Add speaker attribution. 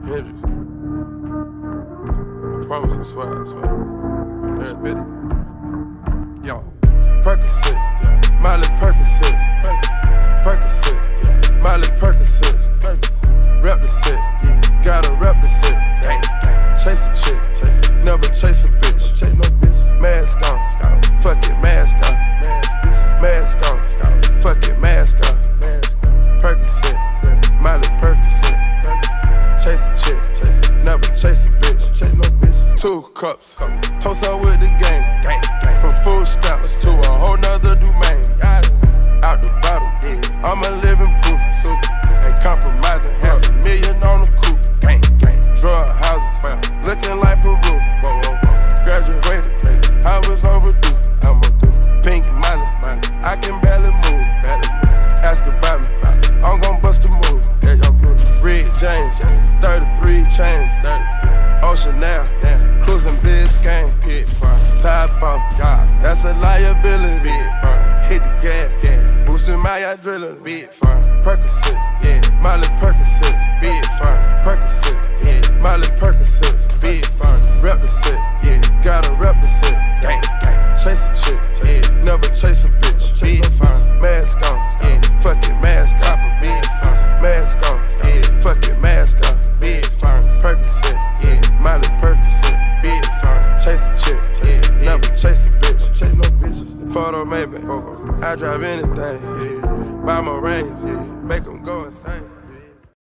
Speaker 1: Hendrix. I promise, I swear, I swear. I'm there, bit it. Yo, Percocet, Miley Percocet, Percocet, Miley Percocet, rep the set, gotta rep the set. Chase a chick, never chase a bitch. Mask on, fuck it, mask on. Mask on, fuck it, mask on. Percocet, Miley Percocet. Chase a chick, never chase a bitch. 2 cups, toast up with the game. From food stamps to a whole nother domain. Out the bottle, I'm a living proof. Ain't compromising, $500,000 on the coupe. Drug houses, looking like Peru. Graduated, I was overdue. Pink money, I can barely move. Ask about me, I'm gon' bust a move. Red James, 33 chains. Ocean now, cruising Biscayne. Top off, that's a liability. Hit the gas, boosting my adrenaline. Percocet, Miley Percocet, big firm. Percocet, Miley Percocet, big firm. Rep the set, gotta rep the set. Chase a chick, never chase a bitch. Big firm, mask on, fuck it, mask on. Mask on, fuck it, mask on. Big firm, Percocet, Miley Percocet, big firm. Chase a chick, never chase a bitch. Chase no bitches. Photo maybe, I drive anything. Buy my range, make them go insane.